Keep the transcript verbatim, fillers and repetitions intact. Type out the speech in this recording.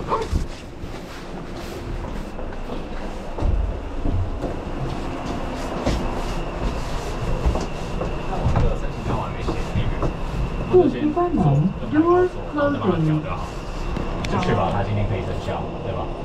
电梯关门 ，Door closing。 就确保他今天可以生效，对吧？